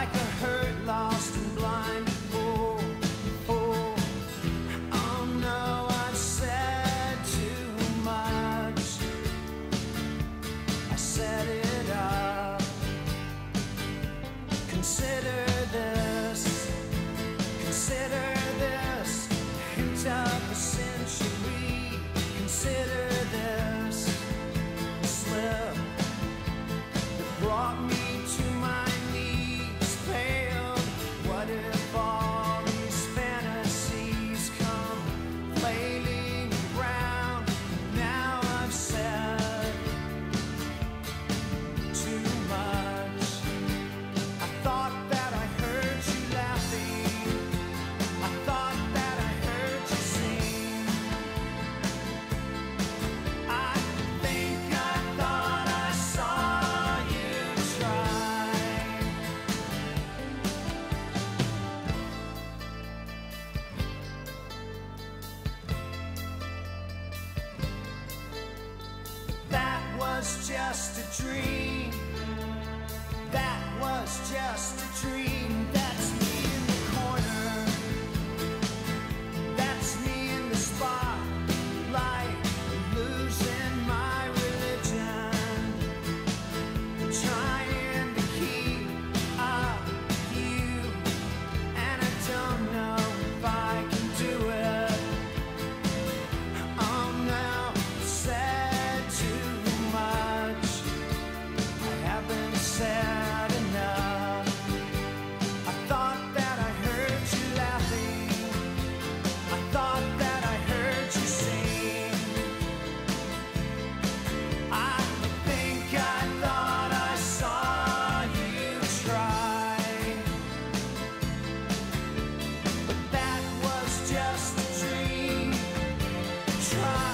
like a hurt, lost and blind fool. Oh, oh no, I've said too much. I set it up. Consider this, consider this, hint of a century. Consider this slip that brought me to my knees, paled. What if all these fantasies come flailing around? Now I've said too much. I thought that I heard you laughing. I thought that I heard you sing. I think I thought I saw you try. That was just a dream. That was just a dream. That's me in the corner. That's me in the spotlight, losing my religion, trying to keep up with you, and I don't know if I can do it. Oh no, I've said too much. I haven't said enough. I thought that I heard you laughing. I thought that I heard you sing. I think I thought I saw you try. But that was just a dream. Try.